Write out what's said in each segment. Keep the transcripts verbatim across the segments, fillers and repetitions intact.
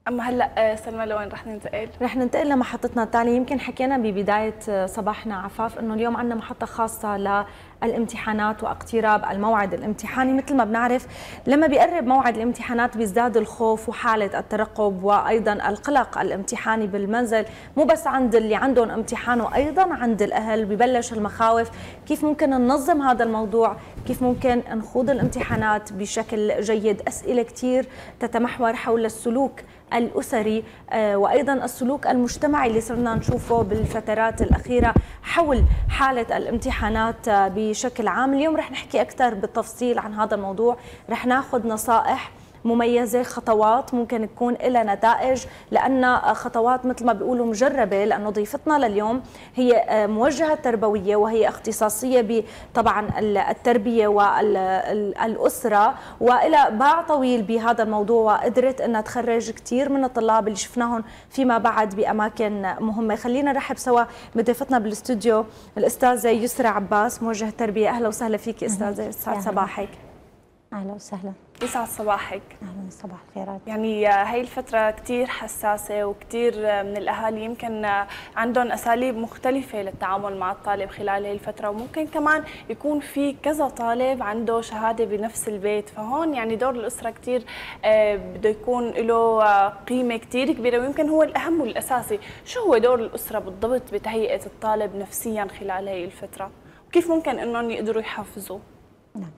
اما هلا سلمى لوين رح ننتقل؟ رح ننتقل لمحطتنا التالية. يمكن حكينا ببداية صباحنا عفاف انه اليوم عندنا محطة خاصة للامتحانات واقتراب الموعد الامتحاني. مثل ما بنعرف لما بيقرب موعد الامتحانات بيزداد الخوف وحالة الترقب وايضا القلق الامتحاني بالمنزل، مو بس عند اللي عندهم امتحان وايضا عند الاهل ببلش المخاوف. كيف ممكن ننظم هذا الموضوع؟ كيف ممكن نخوض الامتحانات بشكل جيد؟ اسئلة كثير تتمحور حول السلوك الأسري وأيضا السلوك المجتمعي اللي صرنا نشوفه بالفترات الأخيرة حول حالة الامتحانات بشكل عام. اليوم رح نحكي أكثر بالتفصيل عن هذا الموضوع، رح ناخذ نصائح مميزة، خطوات ممكن تكون لها نتائج، لأن خطوات مثل ما بيقولوا مجربة، لأنه ضيفتنا لليوم هي موجهة تربوية وهي اختصاصية بطبعا التربية والأسرة، وإلى باع طويل بهذا الموضوع، وقدرت أنها تخرج كثير من الطلاب اللي شفناهم فيما بعد بأماكن مهمة. خلينا نرحب سوا بضيفتنا بالاستوديو الأستاذة يسرى عباس، موجهة تربية. أهلا وسهلا فيك أستاذة، يسعد صباحك. اهلا وسهلا. يسعد صباحك. اهلا، صباح الخيرات. يعني هي الفترة كثير حساسة وكثير من الأهالي يمكن عندهم أساليب مختلفة للتعامل مع الطالب خلال هي الفترة، وممكن كمان يكون في كذا طالب عنده شهادة بنفس البيت، فهون يعني دور الأسرة كثير بده يكون له قيمة كثير كبيرة، ويمكن هو الأهم والأساسي. شو هو دور الأسرة بالضبط بتهيئة الطالب نفسيا خلال هي الفترة؟ وكيف ممكن إنهم يقدروا يحافظوا؟ نعم.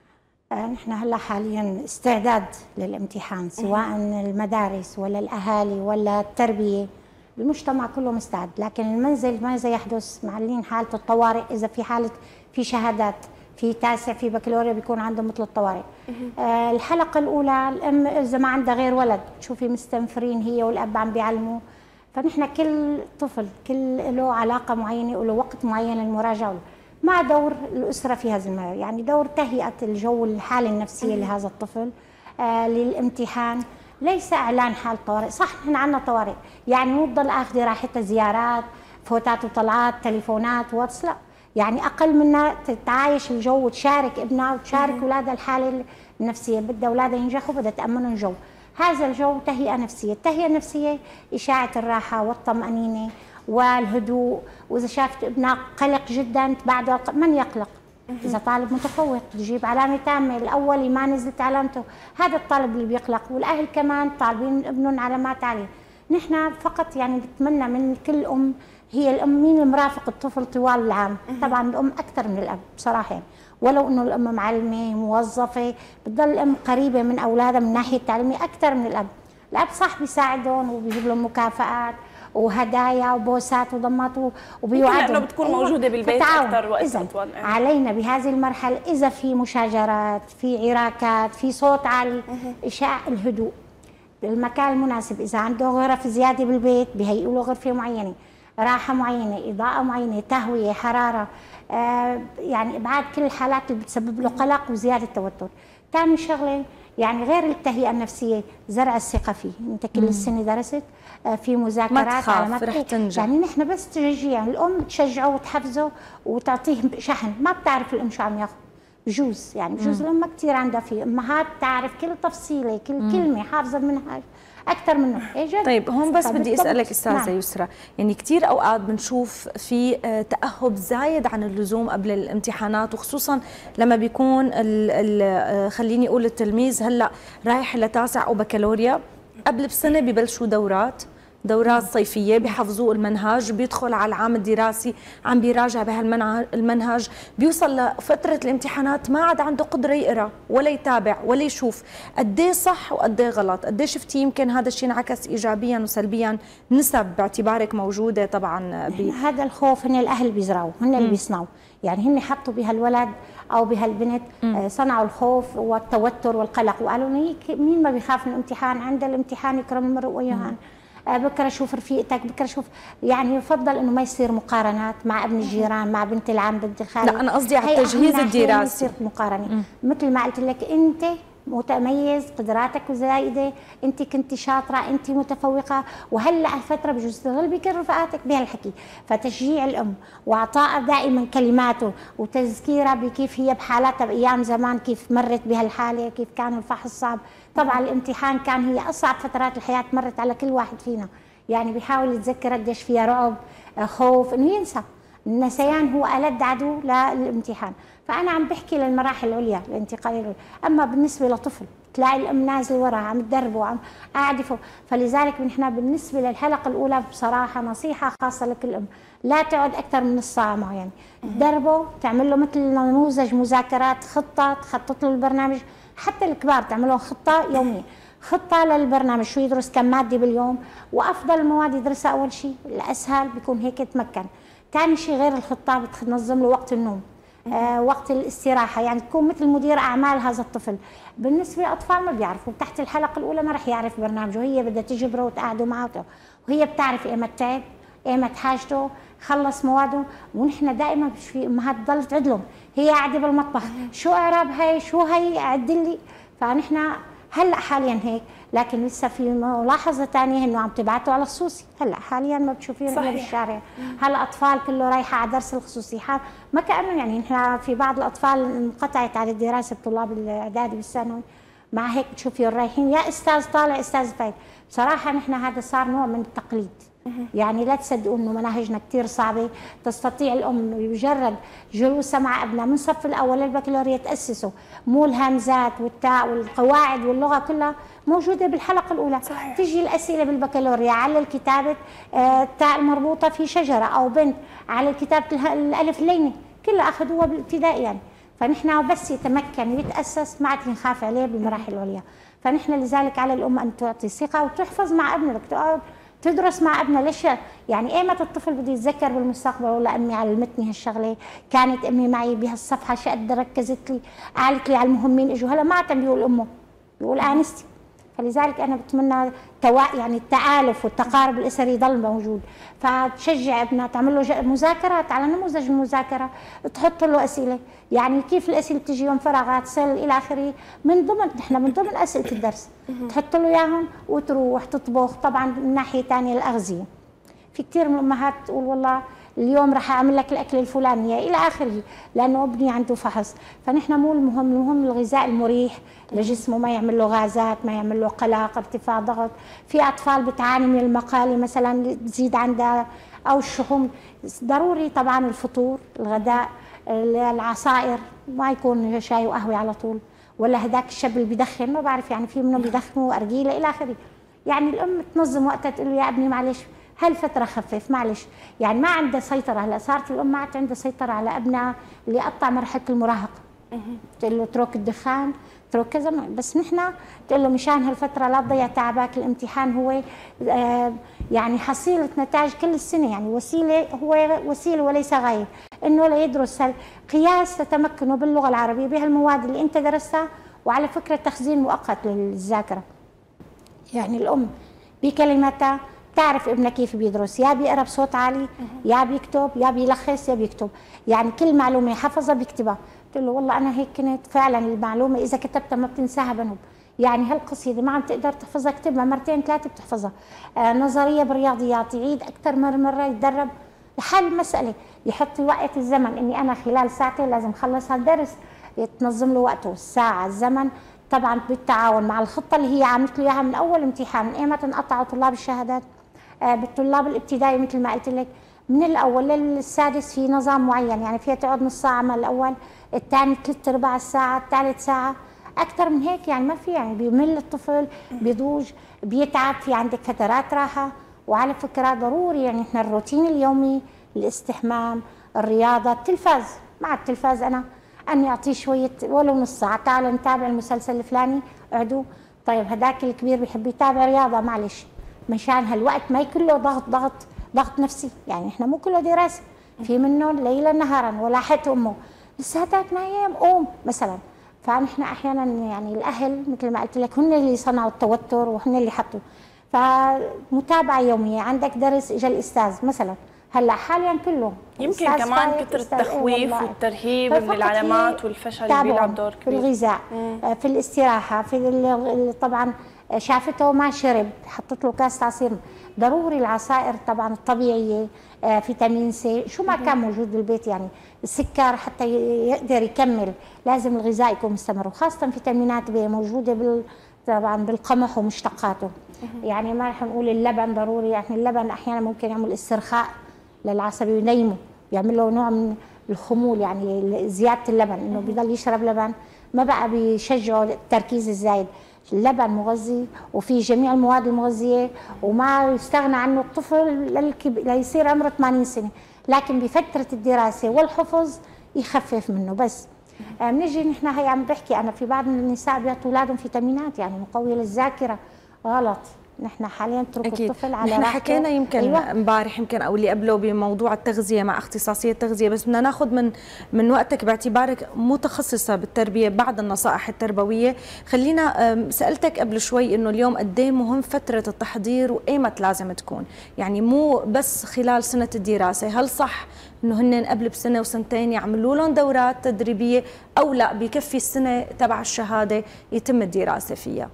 نحن هلا حاليا استعداد للامتحان، سواء المدارس ولا الاهالي ولا التربيه، المجتمع كله مستعد، لكن المنزل ماذا يحدث؟ معلين حاله الطوارئ، اذا في حاله في شهادات في تاسع في بكالوريا بيكون عندهم مثل الطوارئ. آه الحلقه الاولى الام اذا ما عندها غير ولد، تشوفي مستنفرين هي والاب عم بيعلموا، فنحن كل طفل كل له علاقه معينه وله وقت معين للمراجعه، مع دور الأسرة في هذا المجال، يعني دور تهيئة الجو الحالة النفسية لهذا الطفل آه للامتحان، ليس إعلان حال طوارئ. صح نحن عندنا طوارئ، يعني مو تضل آخذة راحتها زيارات، فوتات وطلعات، تليفونات، واتس، لا، يعني أقل منها تتعايش الجو وتشارك ابنها وتشارك أولادها الحالة النفسية، بدها أولادها ينجحوا، بدها تأمنهم جو. هذا الجو تهيئة نفسية، التهيئة النفسية إشاعة الراحة والطمأنينة والهدوء، واذا شافت ابنك قلق جدا تبعده، من يقلق؟ اذا طالب متفوق تجيب علامه تامه، الاولي ما نزلت علامته، هذا الطالب اللي بيقلق، والاهل كمان طالبين ابنهم علامات عاليه. نحن فقط يعني بتمنى من كل ام، هي الام مين المرافق الطفل طوال العام؟ طبعا الام اكثر من الاب بصراحه، يعني ولو انه الام معلمه موظفه بتضل الام قريبه من اولادها من الناحيه التعليميه اكثر من الاب. الاب صح بيساعدهم وبيجيب لهم مكافآت وهدايا وبوسات وضمات وبيوعدهم، لانه بتكون موجوده بالبيت اكثر وقت اطول. علينا بهذه المرحله اذا في مشاجرات، في عراكات، في صوت عالي، اشاع الهدوء، المكان المناسب، اذا عنده غرف زياده بالبيت بهيئوا له غرفه معينه، راحه معينه، اضاءه معينه، تهويه، حراره، آه يعني ابعاد كل الحالات اللي بتسبب له قلق وزياده توتر. ثاني شغله يعني غير التهيئة النفسية، زرع الثقة فيه، انت كل السنة درست في مذاكرات على ما رح تنجح. يعني نحن بس تشجيع، يعني الام تشجعه وتحفزه وتعطيه شحن، ما بتعرف الام شو عم ياخذ، بجوز يعني بجوز الام ما كثير عندها، في امهات تعرف كل تفصيله كل مم. كلمه، حافظه المنهج اكثر منه. إيه طيب هون بس بدي اسالك استاذه نعم. يسرى، يعني كثير اوقات بنشوف في تاهب زايد عن اللزوم قبل الامتحانات، وخصوصا لما بيكون ال ال خليني اقول التلميذ هلا رايح لتاسع او بكالوريا، قبل بسنه ببلشوا دورات دورات صيفيه، بيحفظوا المنهج، بيدخل على العام الدراسي عم بيراجع بهالمنهج، بيوصل لفتره الامتحانات ما عاد عنده قدره يقرا ولا يتابع ولا يشوف. قد ايه صح وقد ايه غلط؟ قد ايه شفتي يمكن هذا الشيء انعكس ايجابيا وسلبيا؟ نسب باعتبارك موجوده طبعا. هذا الخوف هن الاهل بيزرعوه، هن اللي بيصنعوا، يعني هن حطوا بهالولد او بهالبنت مم. صنعوا الخوف والتوتر والقلق، وقالوا مين ما بيخاف من الامتحان؟ عند الامتحان يكرم المرء ويهان، بكره شوف رفيقتك، بكره شوف، يعني يفضل انه ما يصير مقارنات مع ابن الجيران، مع بنت العم، بنت الخال. لا انا قصدي على التجهيز الدراسي، يصير مقارنه. مم. مثل ما قلت لك انت متميز، قدراتك زايده، انت كنت شاطره، انت متفوقه، وهلا هالفتره بجوز تستغل بكل رفقاتك بهالحكي. فتشجيع الام واعطائها دائما كلماته وتذكيرها بكيف هي بحالاتها بايام زمان، كيف مرت بهالحاله، كيف كان الفحص صعب. طبعا الامتحان كان هي اصعب فترات الحياه مرت على كل واحد فينا، يعني بيحاول يتذكر قديش فيها رعب، خوف، انه ينسى. النسيان هو ألد عدو للامتحان. فأنا عم بحكي للمراحل العليا، الانتقال العليا. أما بالنسبة لطفل تلاقي الأم نازلة ورا عم تدربه وعم قاعدة فوق، فلذلك نحن بالنسبة للحلقة الأولى بصراحة نصيحة خاصة لكل أم، لا تقعد أكثر من نص ساعة معه، يعني تدربه، تعمل له مثل نموذج مذاكرات، خطة، تخطط له البرنامج. حتى الكبار تعمل لهم خطة يومية، خطة للبرنامج، شو يدرس كم مادة باليوم، وأفضل المواد يدرسها أول شيء، الأسهل بيكون هيك يتمكن. ثاني شيء غير الخطة بتنظم له وقت النوم، آه وقت الاستراحة، يعني تكون مثل مدير أعمال هذا الطفل. بالنسبة للأطفال ما بيعرفوا، تحت الحلقة الأولى ما رح يعرف برنامجه، هي بدها تجبره وتقعده معه، وهي بتعرف إيمت تعب، إيمت حاجته، خلص مواده. ونحن دائما مش في أمهات تضل تعدلهم، هي قاعدة بالمطبخ، شو إعراب هي، شو هي، عدلي. فنحن هلا حاليا هيك، لكن لسه في ملاحظه ثانيه انه عم تبعتوا على خصوصي. هلا حاليا ما بتشوفيه الا بالشارع، هلا اطفال كله رايحه على درس الخصوصي، حال ما كانه يعني نحن في بعض الاطفال انقطعت عن الدراسه بطلاب الاعدادي والثانوي، مع هيك بتشوفي رايحين يا استاذ طالع استاذ فايت. بصراحه نحن هذا صار نوع من التقليد، يعني لا تصدقوا انه مناهجنا كثير صعبه. تستطيع الام بمجرد جلوسها مع ابنها من الصف الاول للبكالوريا تاسسه، مو الهمزات والتاء والقواعد واللغه كلها موجوده بالحلقه الاولى. صحيح. تيجي الاسئله بالبكالوريا على الكتابه، آه التاء المربوطه في شجره او بنت، على كتابه الالف اللينه، كلها اخذوها بالابتدائي يعني. فنحن بس يتمكن يتاسس ما عاد نخاف عليه بالمراحل العليا. فنحن لذلك على الام ان تعطي ثقه وتحفظ مع ابنك، تقعد تدرس مع ابنها. ليش يعني ايمت الطفل بده يتذكر بالمستقبل والله امي علمتني هالشغله، كانت امي معي بهالصفحه، شو قد ركزت لي، قالت لي على المهمين اجوا. هلا ما عاد بيقول امه، بيقول انستي. فلذلك انا بتمنى توا يعني التآلف والتقارب الاسري يضل موجود. فتشجع ابنها، تعمل له مذاكرات على نموذج المذاكره، تحط له اسئله، يعني كيف الاسئله بتجي يوم فراغات سل الى اخره، من ضمن نحن من ضمن اسئله الدرس تحط له اياهم، وتروح تطبخ. طبعا من ناحيه ثانيه الاغذيه، في كثير من الامهات تقول والله اليوم راح اعمل لك الاكل الفلاني الى اخره، لانه ابني عنده فحص. فنحن مو المهم، المهم الغذاء المريح لجسمه، ما يعمل له غازات، ما يعمل له قلق، ارتفاع ضغط. في اطفال بتعاني من المقالي مثلا تزيد عندها، او الشحوم. ضروري طبعا الفطور، الغداء، العصائر، ما يكون شاي وقهوه على طول، ولا هداك الشاب اللي بيدخن، ما بعرف يعني في منهم بيدخنوا ارجيله الى اخره. يعني الام تنظم وقتها، تقول له يا ابني معلش هالفترة خفف، معلش، يعني ما عندها سيطرة. هلا صارت الأم ما عاد عندها سيطرة على ابنها اللي قطع مرحلة المراهقة، تقول له اترك الدخان، اترك كذا. بس نحن تقول له مشان هالفترة لا تضيع تعبك، الامتحان هو آه يعني حصيلة نتائج كل السنة، يعني وسيلة، هو وسيلة وليس غاية، انه ليدرس قياس تتمكنه باللغة العربية بهالمواد اللي انت درستها. وعلى فكرة تخزين مؤقت للذاكرة، يعني الأم بكلمتها تعرف ابنك كيف بيدرس، يا بيقرا بصوت عالي، يا بيكتب، يا بيلخص، يا بيكتب، يعني كل معلومه حفظها بيكتبها. قلت له والله انا هيك كنت فعلا، المعلومه اذا كتبتها ما بتنساها بنوب، يعني هالقصيده ما عم تقدر تحفظها، اكتبها مرتين ثلاثه بتحفظها. آه نظريه بالرياضيات يعيد اكثر من مره، يتدرب لحل المساله، يحط وقت الزمن اني انا خلال ساعتين لازم اخلص هالدرس، تنظم له وقته، الساعه، الزمن، طبعا بالتعاون مع الخطه اللي هي عملت له اياها من اول امتحان. من ايمتى انقطعوا طلاب الشهادات؟ آه بالطلاب الابتدائي مثل ما قلت لك، من الاول للسادس في نظام معين، يعني فيها تقعد نص ساعه مع الاول، الثاني ثلاث ارباع الساعه، الثالث ساعه، اكثر من هيك يعني ما في، يعني بيمل الطفل، بيضوج، بيتعب، في عندك فترات راحه. وعلى فكره ضروري يعني احنا الروتين اليومي، الاستحمام، الرياضه، التلفاز، مع التلفاز انا اني اعطيه شويه ولو نص ساعه، تعالوا نتابع المسلسل الفلاني، اقعدوا. طيب هذاك الكبير بيحب يتابع رياضه، معلش مشان هالوقت ما يكون له ضغط ضغط ضغط نفسي، يعني احنا مو كله دراسه، في منهم ليلا نهارا ولا حتى امه لسه هداك نايم قوم مثلا. فنحن احيانا يعني الاهل مثل ما قلت لك هن اللي صنعوا التوتر وهن اللي حطوا. فمتابعه يوميه، عندك درس اجى الاستاذ مثلا، هلا حاليا كله يمكن كمان كثر التخويف إيه والترهيب من العلامات والفشل اللي بيلعب دور كبير في الغذاء، مم. في الاستراحه، في طبعا شافته ما شرب حطت له كاس عصير. ضروري العصائر طبعا الطبيعيه، فيتامين سي، شو ما كان موجود بالبيت يعني السكر حتى يقدر يكمل، لازم الغذاء يكون مستمر، وخاصه فيتامينات بي موجوده بال طبعا بالقمح ومشتقاته. يعني ما رح نقول اللبن ضروري، يعني اللبن احيانا ممكن يعمل استرخاء للعصبي وينيمه، يعمل له نوع من الخمول، يعني زياده اللبن انه بيضل يشرب لبن ما بقى بيشجعه التركيز الزايد. اللبن مغذي وفيه جميع المواد المغذيه وما يستغنى عنه الطفل ليصير عمره ثمانين سنه، لكن بفتره الدراسه والحفظ يخفف منه بس. بنجي نحن هي عم بحكي انا في بعض من النساء بيعطوا اولادهم فيتامينات يعني مقويه للذاكره، غلط. نحن حاليا نترك الطفل على راحته. نحن حكينا يمكن امبارح أيوة. يمكن او اللي قبله بموضوع التغذيه مع اختصاصيه التغذيه، بس بدنا ناخذ من من وقتك باعتبارك متخصصه بالتربيه بعض النصائح التربويه. خلينا سالتك قبل شوي انه اليوم قد ايه مهم فتره التحضير وايمت لازم تكون، يعني مو بس خلال سنه الدراسه، هل صح انه هن قبل بسنه وسنتين يعملوا لهم دورات تدريبيه او لا بكفي السنه تبع الشهاده يتم الدراسه فيها؟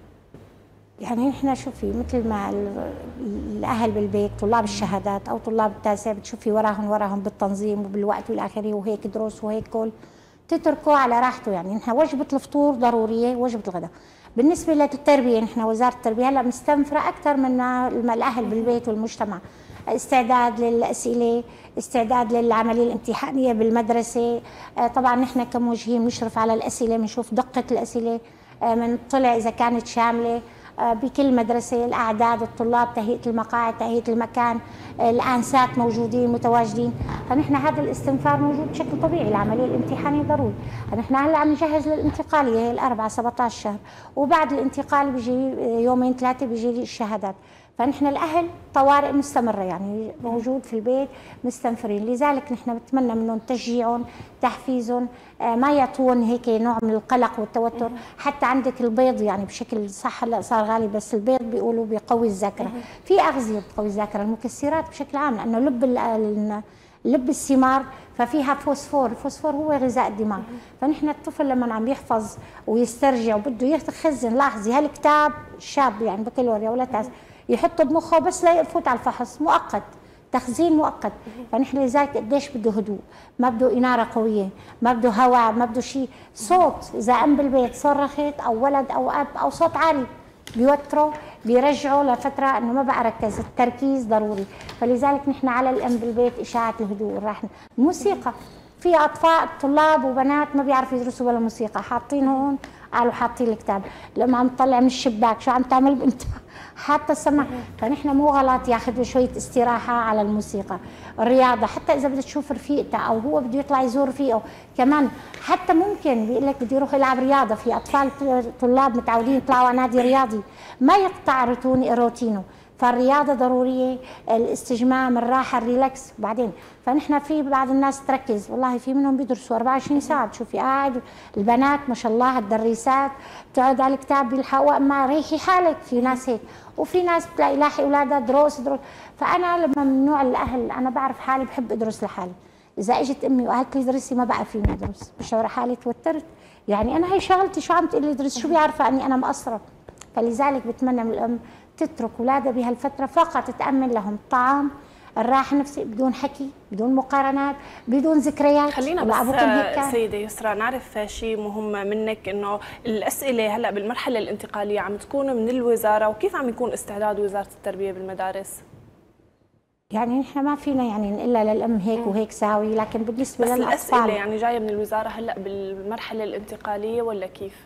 يعني نحن شوفي مثل ما الاهل بالبيت طلاب الشهادات او طلاب التاسع بتشوفي وراهم وراهم بالتنظيم وبالوقت والاخري وهيك دروس وهيك كل تتركوا على راحته. يعني نحن وجبه الفطور ضروريه، وجبه الغداء. بالنسبه للتربيه نحن وزاره التربيه هلا مستنفره اكثر من الاهل بالبيت والمجتمع، استعداد للاسئله، استعداد للعمليه الامتحانيه بالمدرسه. طبعا نحن كموجهين بنشرف على الاسئله، بنشوف دقه الاسئله، بنطلع اذا كانت شامله بكل مدرسه، الاعداد، الطلاب، تهيئه المقاعد، تهيئه المكان، الانسات موجودين متواجدين. فنحن هذا الاستنفار موجود بشكل طبيعي، العمليه الامتحانيه ضروري. نحن هلا عم نجهز للانتقاليه هي الاربعه سبعطعش شهر، وبعد الانتقال بيجي يومين ثلاثه بيجي لي الشهادات. فنحن الاهل طوارئ مستمره يعني موجود في البيت مستنفرين، لذلك نحن بنتمنى منهم تشجيعهم، تحفيزهم، ما يعطون هيك نوع من القلق والتوتر. حتى عندك البيض يعني بشكل صح هلا صار غالي، بس البيض بيقولوا بيقوي الذاكره، في اغذيه بتقوي الذاكره، المكسرات بشكل عام، لانه لب لب الثمار ففيها فوسفور، الفوسفور هو غذاء الدماغ. فنحن الطفل لما عم يحفظ ويسترجع وبده يخزن، لاحظي هالكتاب شاب يعني بكالوريا ولا تاس يحطه بمخه بس لا يفوت على الفحص، مؤقت، تخزين مؤقت. فنحن لذلك قديش بده هدوء، ما بده اناره قويه، ما بده هواء، ما بده شيء، صوت اذا ام بالبيت صرخت او ولد او اب او صوت عالي بيوتره بيرجعه لفتره انه ما بقى ركز، التركيز ضروري. فلذلك نحن على الام بالبيت اشاعه الهدوء والراحه. موسيقى، في اطفال طلاب وبنات ما بيعرفوا يدرسوا ولا موسيقى، حاطين هون قالوا حاطين الكتاب، لما عم تطلع من الشباك شو عم تعمل بنت حتى السمع. فنحن مو غلط ياخذوا شويه استراحه على الموسيقى. الرياضه حتى اذا بدها تشوف رفيقتها او هو بده يطلع يزور رفيقه كمان، حتى ممكن بيقول لك بده يروح يلعب رياضه، في اطفال طلاب متعودين يطلعوا على نادي رياضي ما يقطع روتينه. فالرياضه ضروريه، الاستجمام، الراحه، الريلاكس. بعدين فنحن في بعض الناس تركز، والله في منهم بيدرسوا أربعة وعشرين ساعه، بتشوفي قاعد البنات ما شاء الله الدريسات بتقعد على الكتاب بيلحقوا، اما ريحي حالك، في ناس هيك، وفي ناس بتلاقي لاحق اولادها دروس دروس. فانا لما من نوع الاهل انا بعرف حالي بحب ادرس لحالي، اذا اجت امي وقالت لي ادرسي ما بقى فيني ادرس، بشعر حالي توترت، يعني انا هي شغلتي، شو عم تقول لي ادرس، شو بيعرفه اني انا مقصره. فلذلك بتمنى من الام تترك اولادها بهالفتره فقط تامن لهم الطعام، الراحه النفسيه، بدون حكي، بدون مقارنات، بدون ذكريات. خلينا بس سيده يسرى نعرف شيء مهم منك، انه الاسئله هلا بالمرحله الانتقاليه عم تكون من الوزاره، وكيف عم يكون استعداد وزاره التربيه بالمدارس؟ يعني نحن ما فينا يعني نقول للام هيك وهيك ساوي، لكن بالنسبه للاطفال الاسئله يعني جايه من الوزاره هلا بالمرحله الانتقاليه ولا كيف؟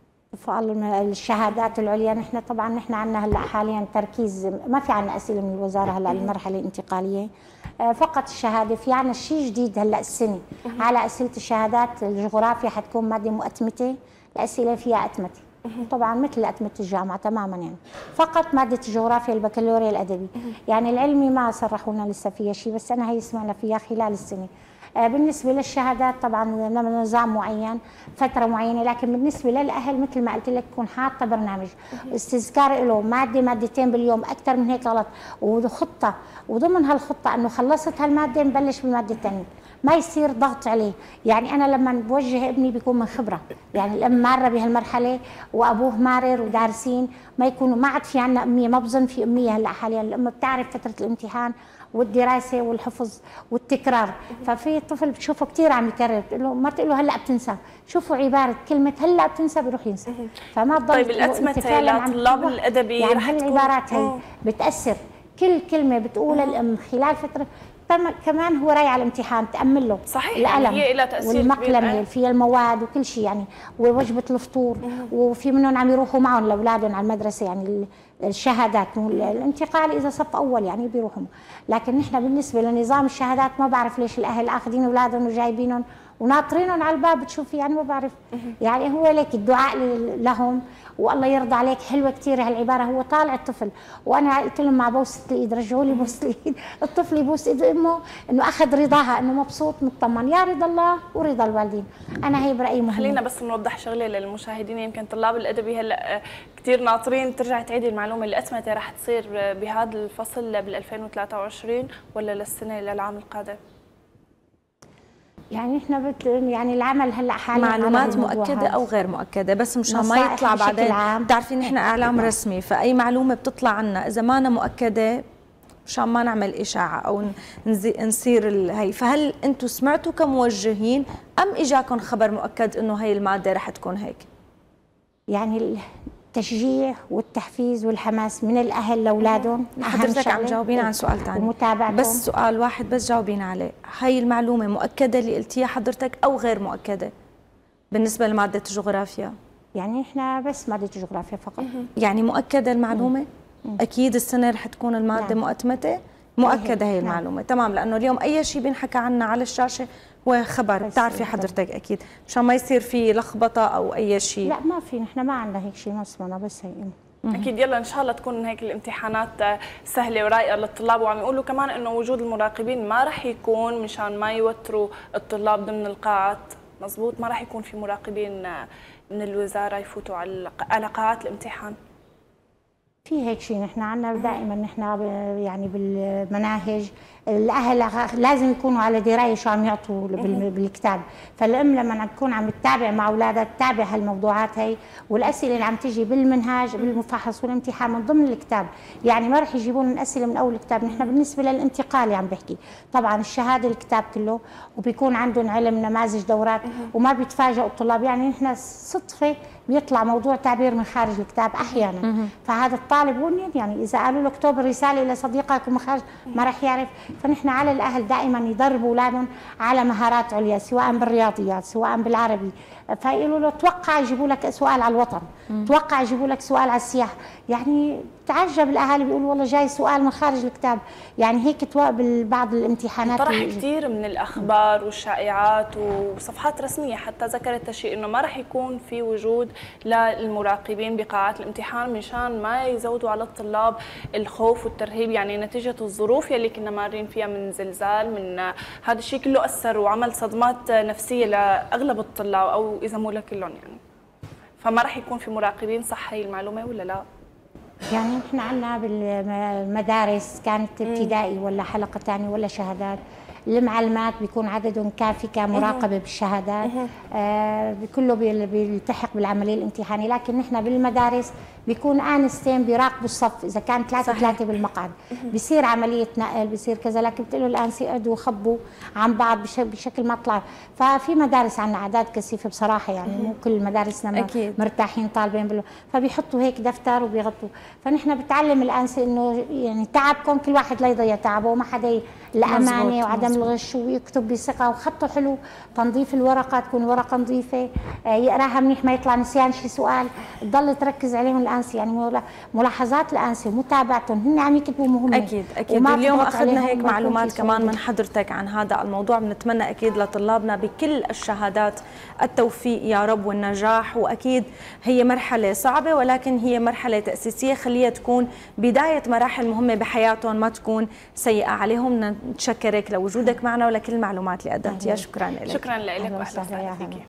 الشهادات العليا نحن طبعا نحن عندنا هلا حاليا تركيز، ما في عندنا اسئله من الوزاره هلا المرحله الانتقاليه، فقط الشهاده. في عندنا شيء جديد هلا السنه على اسئله الشهادات، الجغرافيا حتكون ماده مؤتمته، الاسئله فيها اتمته طبعا مثل اتمته الجامعه تماما، يعني فقط ماده الجغرافيا البكالوريا الادبي، يعني العلمي ما صرحونا لسه فيها شيء، بس انا هي سمعنا فيها خلال السنه. بالنسبه للشهادات طبعا نظام معين فتره معينه، لكن بالنسبه للاهل مثل ما قلت لك تكون حاطه برنامج استذكار له ماده مادتين باليوم، اكثر من هيك غلط، وخطه، وضمن هالخطه انه خلصت هالماده نبلش بالماده الثانيه، ما يصير ضغط عليه. يعني انا لما بوجه ابني بيكون من خبره، يعني الام ماره بهالمرحله وابوه مارر ودارسين، ما يكونوا ما عاد في عندنا اميه، ما بظن في اميه هلا حاليا، الام بتعرف فتره الامتحان والدراسه والحفظ والتكرار، ففي طفل بتشوفه كثير عم يكرر، بتقول له ما تقول له هلا بتنسى، شوفوا عباره كلمه هلا بتنسى بيروح ينسى، فما تضل. طيب الأسمة لطلاب الادبي يعني رح تكون العبارات هي بتاثر، كل كلمه بتقولها الام خلال فتره كمان هو رايح على الامتحان تأمل له صحيح، القلم يعني هي لها تأثير والمقلمة فيها المواد وكل شيء يعني، ووجبة الفطور، وفي منهم عم يروحوا معهم لاولادهم على المدرسة يعني الشهادات، الانتقال إذا صف أول يعني بيروحوا، لكن نحن بالنسبة لنظام الشهادات ما بعرف ليش الأهل آخذين أولادهم وجايبينهم وناطرينهم على الباب، بتشوفي يعني ما بعرف، يعني هو ليك الدعاء لهم والله يرضى عليك، حلوه كثير هالعباره، هو طالع الطفل، وانا قلت لهم مع بوسه الايد، رجعوا لي بوسه الايد، الطفل يبوس ايد امه انه اخذ رضاها، انه مبسوط مطمن، يا رضا الله ورضا الوالدين، انا هي برايي مهمه. خلينا بس نوضح شغله للمشاهدين، يمكن طلاب الادبي هلا كثير ناطرين ترجع تعيدي المعلومه، الأسمة رح تصير بهذا الفصل بال ألفين وثلاثة وعشرين ولا للسنه للعام القادم؟ يعني احنا بت يعني العمل هلا حاليا معلومات مؤكده او غير مؤكده، بس مشان ما يطلع بعدين، بتعرفين نحن اعلام رسمي، فاي معلومه بتطلع عنا اذا ما أنا مؤكده مشان ما نعمل اشاعه او نصير هي، فهل انتم سمعتوا كموجهين ام اجاكم خبر مؤكد انه هي الماده رح تكون هيك؟ يعني التشجيع والتحفيز والحماس من الاهل لاولادهم. حضرتك عم جاوبين عن سؤال ثاني ومتابعتهم، بس سؤال واحد بس جاوبين عليه، هي المعلومه مؤكده اللي قلتيها حضرتك او غير مؤكده بالنسبه لماده الجغرافيا؟ يعني احنا بس ماده الجغرافيا فقط. يعني مؤكده المعلومه؟ مم. اكيد السنه رح تكون الماده نعم. مؤتمته مؤكده هي المعلومه نعم. تمام، لانه اليوم اي شيء بينحكى عنا على الشاشه هو خبر، بتعرفي حضرتك اكيد، مشان ما يصير في لخبطه او اي شيء. لا ما في، نحن ما عندنا هيك شيء، ما اسمنا بس هي اكيد. يلا ان شاء الله تكون هيك الامتحانات سهله ورايقه للطلاب، وعم يقولوا كمان انه وجود المراقبين ما رح يكون مشان ما يوتروا الطلاب ضمن القاعات، مزبوط؟ ما رح يكون في مراقبين من الوزاره يفوتوا على قاعات الامتحان؟ في هيك شيء، نحن عندنا دائما نحن يعني بالمناهج الاهل لازم يكونوا على درايه شو عم يعطوا بالكتاب، فالام لما عم تكون عم تتابع مع اولادها تتابع هالموضوعات هي، والاسئله اللي عم تجي بالمنهاج بالمفحص والامتحان من ضمن الكتاب، يعني ما رح يجيبوا لنا اسئله من اول الكتاب. نحن بالنسبه للانتقال عم بحكي طبعا الشهاده الكتاب كله، وبيكون عندهم علم نماذج دورات، وما بيتفاجئوا الطلاب، يعني نحن صدفه بيطلع موضوع تعبير من خارج الكتاب احيانا، فهذا الطالب وين يعني اذا قالوا له اكتب رساله لصديقك من خارج ما راح يعرف، فنحن على الاهل دائما يدربوا اولادهم على مهارات عليا سواء بالرياضيات سواء بالعربي، فيقولوا له توقع يجيبوا لك سؤال على الوطن، توقع يجيبوا لك سؤال على السياحه، يعني تعجب الاهالي بيقولوا والله جاي سؤال من خارج الكتاب، يعني هيك بعض الامتحانات طرح كثير من الاخبار والشائعات وصفحات رسميه حتى ذكرت شيء انه ما راح يكون في وجود للمراقبين بقاعات الامتحان مشان ما يزودوا على الطلاب الخوف والترهيب، يعني نتيجه الظروف يلي كنا مارين فيها من زلزال، من هذا الشيء كله اثر وعمل صدمات نفسيه لاغلب الطلاب او اذا مو لكلهم، يعني فما راح يكون في مراقبين، صح هي المعلومه ولا لا؟ يعني نحن عندنا بالمدارس كانت ابتدائي ولا حلقه ثانيه ولا شهادات، المعلمات بيكون عددهم كافي كمراقبه بالشهادات، آه كله بيلتحق بالعمليه الامتحانيه، لكن نحن بالمدارس بيكون انستين بيراقبوا الصف، اذا كان ثلاثه ثلاثه بالمقعد بيصير عمليه نقل بيصير كذا، لكن بتقولوا الان سيقعدوا وخبوا عن بعض بشكل ما طلع، ففي مدارس عندنا اعداد كثيفه بصراحه، يعني مو كل مدارسنا مرتاحين طالبين بال... فبيحطوا هيك دفتر وبيغطوا، فنحن بتعلم الانسه انه يعني تعبكم كل واحد لا يضيع تعبه وما حدا الامانه وعدم الغش، ويكتب بثقه وخطه حلو، تنظيف الورقه تكون ورقه نظيفه، يقراها منيح ما يطلع نسيان شي سؤال، تضل تركز عليهم الانسه يعني ملاحظات الانسه ومتابعتهم، هن عم يكتبوا مهمه. اكيد اكيد. اليوم اخذنا هيك معلومات كمان من حضرتك عن هذا الموضوع، بنتمنى اكيد لطلابنا بكل الشهادات التوفيق يا رب والنجاح، واكيد هي مرحله صعبه ولكن هي مرحله تاسيسيه، خليها تكون بدايه مراحل مهمه بحياتهم ما تكون سيئه عليهم. نتشكرك لوجودك معنا ولكل المعلومات اللي قدمتيها. شكرا لك. شكرا لك واهلا وسهلا فيكي.